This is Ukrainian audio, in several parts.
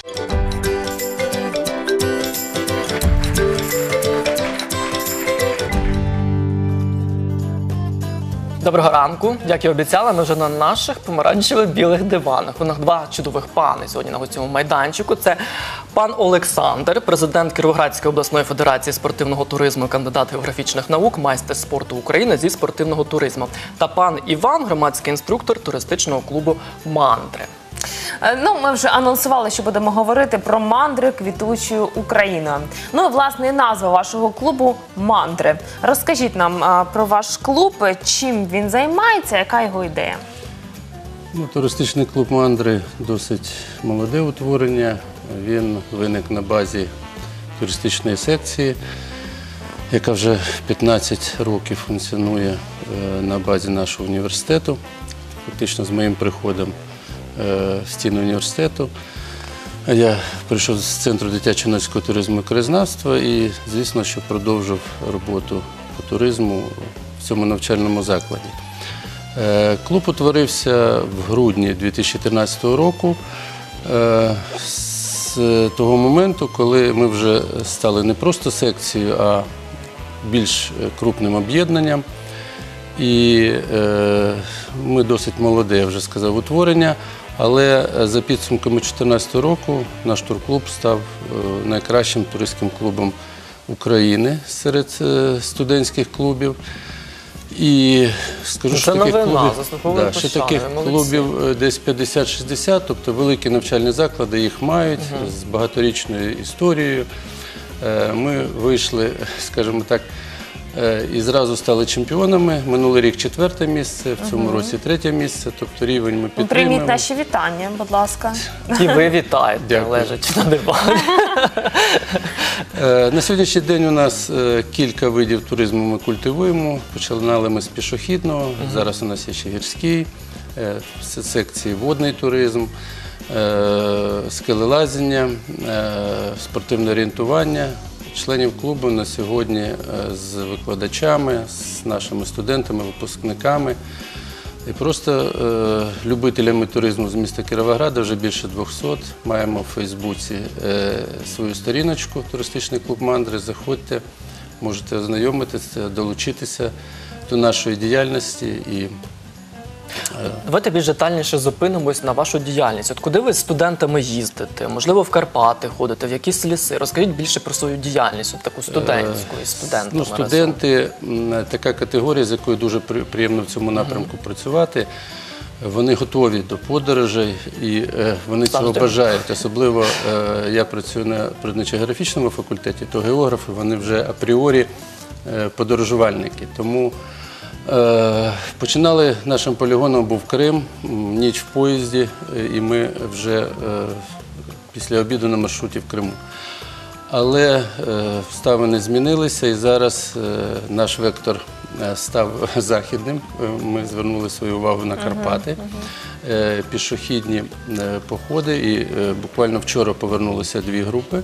Доброго ранку. Як і обіцяла, ми вже на наших помаранчево-білих диванах. У нас два чудових пани сьогодні на гостєвому майданчику. Це пан Олександр, президент Кіровоградської обласної федерації спортивного туризму, кандидат географічних наук, майстер спорту України зі спортивного туризму. Та пан Іван, громадський інструктор туристичного клубу «Мандри». Ну, ми вже анонсували, що будемо говорити про мандри квітучою Україною. Ну і, власне, назва вашого клубу «Мандри». Розкажіть нам про ваш клуб, чим він займається, яка його ідея? Туристичний клуб «Мандри» досить молоде утворення. Він виник на базі туристичної секції, яка вже 15 років функціонує на базі нашого університету, фактично з моїм приходом в стіни університету. Я прийшов з Центру дитячо-юнацького туризму і краєзнавства і, звісно, що продовжив роботу по туризму в цьому навчальному закладі. Клуб утворився в грудні 2013 року, з того моменту, коли ми вже стали не просто секцією, а більш крупним об'єднанням. І ми досить молоде, я вже сказав, утворення, але за підсумками 2014 року наш турклуб став найкращим туристським клубом України серед студентських клубів. І скажу, що таких клубів десь 50-60, тобто великі навчальні заклади їх мають з багаторічною історією. Ми вийшли, скажімо так, і зразу стали чемпіонами. Минулий рік 4-те місце, в цьому році 3-те місце, тобто рівень ми підтримуємо. Прийміть наші вітання, будь ласка. І ви вітаєте, лежачи на дивані. На сьогоднішній день у нас кілька видів туризму ми культивуємо. Починали ми з пішохідного, зараз у нас є ще гірський, секції водний туризм, скелелазіння, спортивне орієнтування. Членів клубу на сьогодні з викладачами, з нашими студентами, випускниками і просто любителями туризму з міста Кіровограда вже більше 200. Маємо в Фейсбуці свою сторіночку «Туристичний клуб «Мандри». Заходьте, можете ознайомитися, долучитися до нашої діяльності. Давайте більш детальніше зупинимось на вашу діяльність. От куди ви з студентами їздите? Можливо, в Карпати ходите, в якісь ліси? Розкажіть більше про свою діяльність, таку студентську, із студентами. Студенти – така категорія, з якою дуже приємно в цьому напрямку працювати. Вони готові до подорожей і вони цього бажають. Особливо я працюю на природничо-географічному факультеті, то географи, вони вже апріорі подорожувальники. Тому починали нашим полігоном був Крим, ніч в поїзді, і ми вже після обіду на маршруті в Криму. Але обставини змінилися, і зараз наш вектор став західним. Ми звернули свою увагу на Карпати, пішохідні походи, і буквально вчора повернулися 2 групи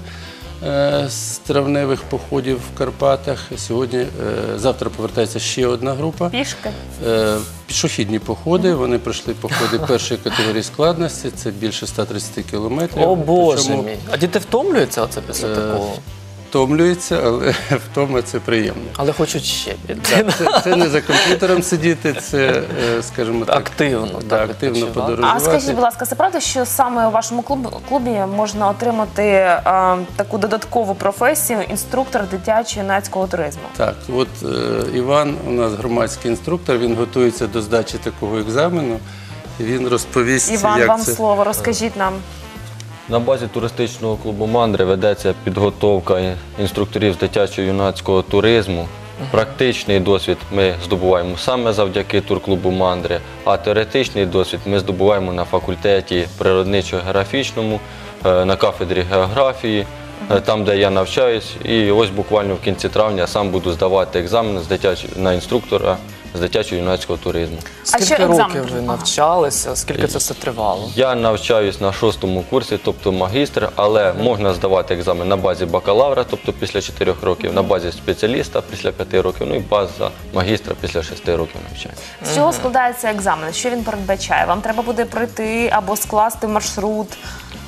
з травневих походів в Карпатах. Завтра повертається ще одна група. Пішки? Пішохідні походи. Вони пройшли походи першої категорії складності, це більше 130 кілометрів. О, Боже мій! А діти втомлюються після такого? Втомлюються, але втома – це приємно. Але хочуть ще піти. Це не за комп'ютером сидіти, це, скажімо так, активно подорожувати. А скажіть, будь ласка, це правда, що саме у вашому клубі можна отримати таку додаткову професію інструктор дитячо-юнацького туризму? Так, от Іван у нас громадський інструктор, він готується до здачі такого екзамену, і він розповість, як це. Іван, вам слово, розкажіть нам. На базі туристичного клубу «Мандри» ведеться підготовка інструкторів з дитячо-юнацького туризму. Практичний досвід ми здобуваємо саме завдяки турклубу «Мандри», а теоретичний досвід ми здобуваємо на факультеті природничо-географічному, на кафедрі географії, там, де я навчаюсь. І ось буквально в кінці травня сам буду здавати екзамен на інструктора з дитячо-юнацького туризму. Скільки років ви навчалися? Скільки це все тривало? Я навчаюсь на 6-му курсі, тобто магістр, але можна здавати екзамен на базі бакалавра, тобто після 4 років, на базі спеціаліста після 5 років, ну і база магістра після 6 років навчання. З чого складається екзамен? Що він передбачає? Вам треба буде пройти або скласти маршрут?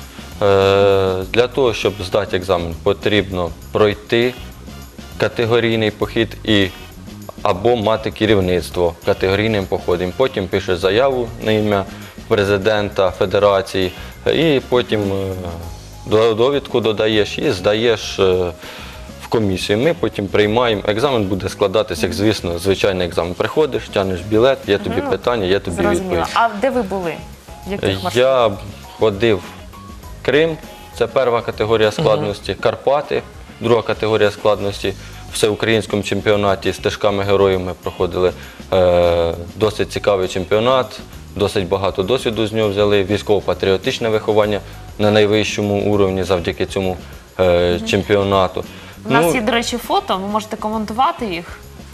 Для того, щоб здати екзамен, потрібно пройти категорійний похід або мати керівництво категорійним походом. Потім пишеш заяву на ім'я президента федерації і потім довідку додаєш і здаєш в комісію. Ми потім приймаємо. Екзамен буде складатися, як, звісно, звичайний екзамен. Приходиш, тягнеш білет, є тобі питання, є тобі Зрозуміло. відповідь. А де ви були? В яких маршрутах? Я ходив Крим, це перша категорія складності, Карпати, друга категорія складності. В всеукраїнському чемпіонаті стежками героїв ми проходили досить цікавий чемпіонат, досить багато досвіду з нього взяли, військово-патріотичне виховання на найвищому уровні завдяки цьому чемпіонату. У нас є, до речі, фото, ви можете коментувати їх.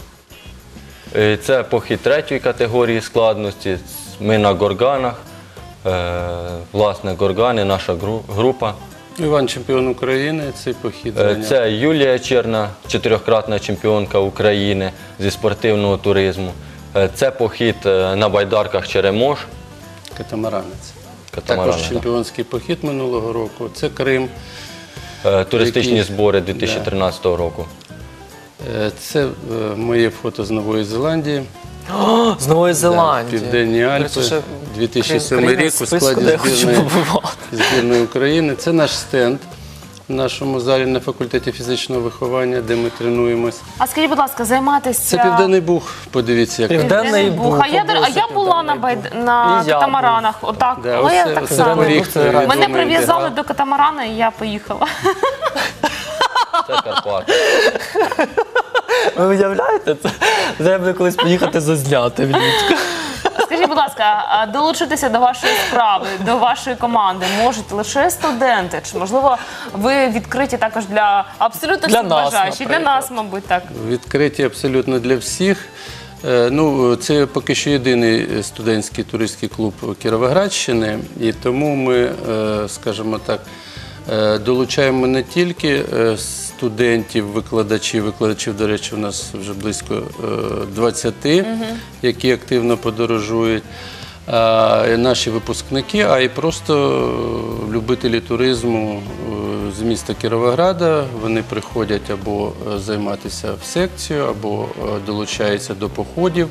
Це похід третьої категорії складності, ми на горганах, власне, горгани, наша група. Іван чемпіон України, цей похід зайняв. Це Юлія Черна, 4-кратна чемпіонка України зі спортивного туризму. Це похід на байдарках Черемош. Катамаранець. Катамарани, Також да. чемпіонський похід минулого року. Це Крим. Туристичні Які- збори 2013 року. Це моє фото з Нової Зеландії. О, з Нової Зеландії. Південні Альпи, До речі, ще 2007 країна рік у списку, складі де я хочу збірної, побувати. збірної України. Це наш стенд в нашому залі на факультеті фізичного виховання, де ми тренуємось. А скажіть, будь ласка, займатися... Це Південний Буг, подивіться, як Південний Буг. А я була на І я катамаранах, отак, Да, але я оце- так оце само. поріг, Це відомий, Мене де прив'язали гра. до катамарана, і я поїхала. Це Карпати. Ви уявляєте? Це треба колись поїхати зазняти влітку. Скажіть, будь ласка, а долучитися до вашої справи, до вашої команди можуть лише студенти? Чи, можливо, ви відкриті також для абсолютно Для всіх нас, бажаючих? Для наприклад. нас, мабуть, так. Відкриті абсолютно для всіх. Ну, це поки що єдиний студентський туристський клуб Кіровоградщини, і тому ми, скажімо так, долучаємо не тільки студентів, викладачів, до речі, у нас вже близько 20, які активно подорожують, наші випускники, а й просто любителі туризму з міста Кіровограда. Вони приходять або займатися в секцію, або долучаються до походів.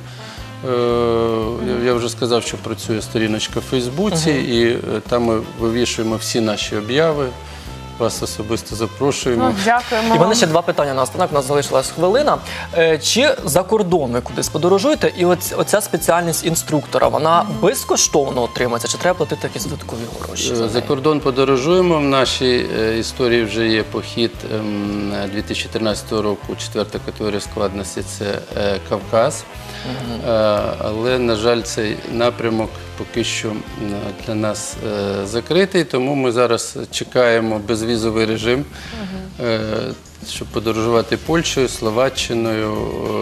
Я вже сказав, що працює сторіночка в Фейсбуці, і там ми вивішуємо всі наші обяви. Вас особисто запрошуємо. Ну, дякуємо І в мене вам. ще два питання на останок, у нас залишилась хвилина. Чи за кордон ви кудись подорожуєте? І оця спеціальність інструктора, вона безкоштовно отримується? Чи треба платити якісь додаткові гроші? За неї? кордон подорожуємо. В нашій історії вже є похід 2013 року, 4-та категорія складності – це Кавказ. Але, на жаль, цей напрямок поки що для нас закритий, тому ми зараз чекаємо безвізовий режим, щоб подорожувати Польщею, Словаччиною,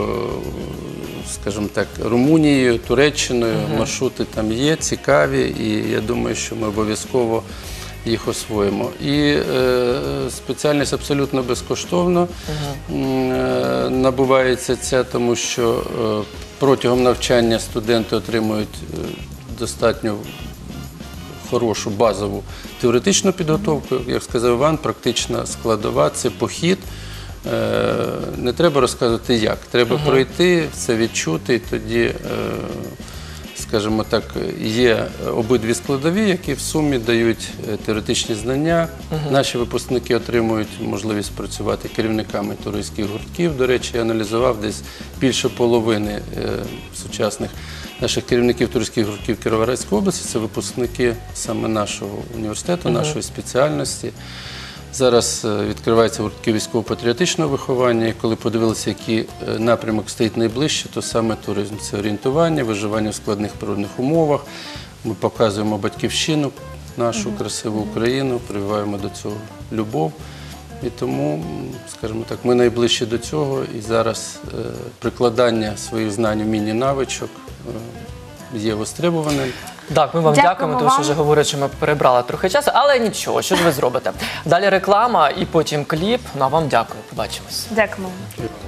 скажімо так, Румунією, Туреччиною. Маршрути там є, цікаві, і я думаю, що ми обов'язково їх освоїмо. І спеціальність абсолютно безкоштовно набувається ця, тому що протягом навчання студенти отримують достатньо хорошу базову теоретичну підготовку. Як сказав Іван, практична складова – це похід. Не треба розказувати як. Треба пройти, це відчути, і тоді, скажімо так, є обидві складові, які в сумі дають теоретичні знання. Наші випускники отримують можливість працювати керівниками туристських гуртків. До речі, я аналізував, десь більше половини сучасних наших керівників туристських гуртків Кіровоградської області – це випускники саме нашого університету, нашої спеціальності. Зараз відкриваються гуртки військово-патріотичного виховання, і коли подивилися, який напрямок стоїть найближче, то саме туризм. Це орієнтування, виживання в складних природних умовах. Ми показуємо батьківщину, нашу красиву Україну, прививаємо до цього любов. І тому, скажімо так, ми найближчі до цього, і зараз прикладання своїх знань, вмінь і навичок є востребованим. Так, ми вам Дякуємо дякуємо, тому що вам. вже говорячи, ми перебрали трохи часу, але нічого, що ж ви зробите? Далі реклама і потім кліп. Ну, а вам дякую, побачимось. Дякуємо. Дякую.